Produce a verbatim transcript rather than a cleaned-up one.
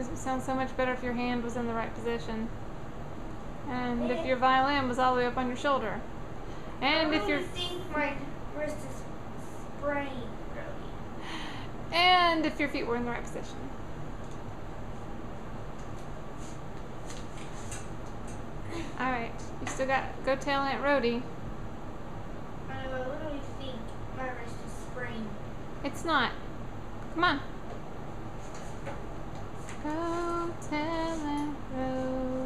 always sound so much better if your hand was in the right position. And if your violin was all the way up on your shoulder. And I if your really think my wrist is sprained, really. and if your feet were in the right position. Alright, you still got go tell Aunt Rhody. I know, I literally think my wrist is sprained. It's not. Come on. Go tell Aunt Rhody.